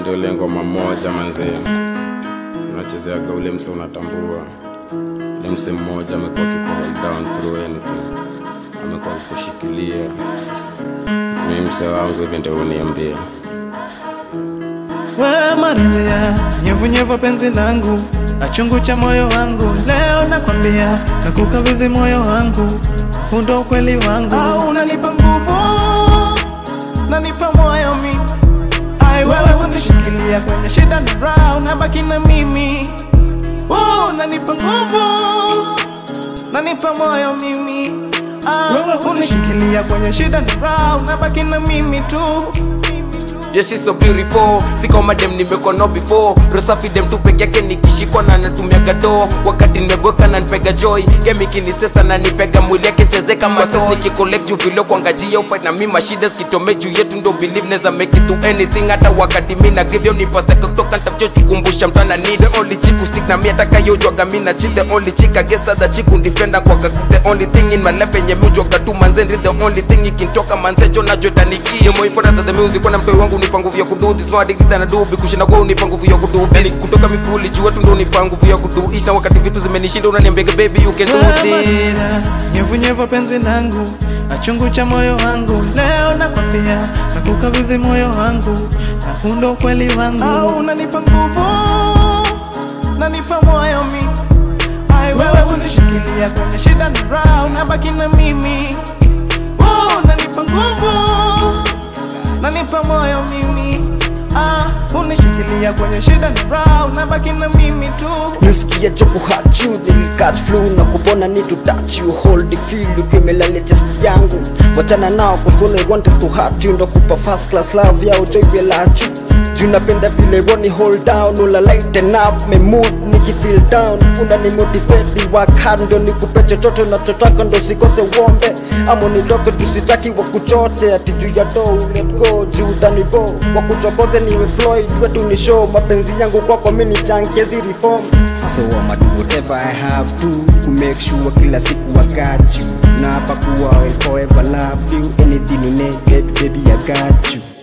ndio ile ngoma moja manze. Unachezea ule mse unatambua. Ule mse mmoja amekuwa hold down through anything. Amekuwa kushikilia. Mimi mse wangu hivi ndio uniambia. Wewe maridhia, nyevu nyevu penzi langu, achungu cha moyo wangu. Leo nakwambia, nakukabidhi moyo wangu, ndo ukweli wangu. Unanipa nguvu, unanipa moyo mimi. Wewe unishikilia kwenye shida na raha, unabaki na mimi. Unanipa nguvu, unanipa moyo mimi. Wewe unishikilia kwenye shida na raha, unabaki na mimi tu. Yes, she's so beautiful. Siko madem nimekono before. Rosafi dem tu peke yake nikishikwa na natumia gado. Wakati nimeboeka na nipega joy. Game kinistesa na nipega mwili yake cheze kama sasa nikicollect juu bilo kuangajia ufight na mimi mashida skitome juu yetu ndo believe neza make it to anything. Hata wakati mimi na give you nipaseka kutoka nitafuta kukumbusha mtu ana need the only chick who stick na mimi ataka yojwa mimi na cheat the only chick I guess that chick who defender kwa the only thing in my life yenye mimi joga tu manze the only thing you can talk manze jona jota niki. More important than the music kwa mtu wangu unipa nguvu ya kudu this more addicted na do kushinda kwa unipa nguvu ya kudu beli kutoka mifuli jua tu ndo unipa nguvu ya kudu ishi na wakati vitu zimenishinda unaniambia baby you can do this. Nyevu nyevu penzi langu, achungu cha moyo wangu. Leo nakwambia, nakukabidhi moyo wangu, na ndo ukweli wangu. Unanipa nguvu, unanipa moyo mimi. Wewe unishikilia kwenye shida na raha, unabaki na mimi. Unanipa nguvu, unanipa moyo mimi. Unishikilia kwenye shida na raha, unabaki na mimi tu. Nusikia choku hurt you, they will catch flu. Na kupona need to touch you, hold the feel. Ukimelale chest yangu, wachana nao cause all I want is to hurt you. Ndo kupa first class love ya ujoy bila chu. Junapenda vile woni hold down, ula lighten up my mood niki feel down. Unani motivate, work hard ndo nikupe chochote unachotaka ndo sikose uombe. Amo nitoke tusitaki wakuchote, ati juu ya do let go, juu utanibo. Wakuchokoze niwe Floyd, wetu ni show. Mapenzi yangu kwako mini junkie zi reform. So I'ma do whatever I have to make sure kila siku I got you. Na hapa kuwa I'll forever love you. Anything you need baby, baby I got you.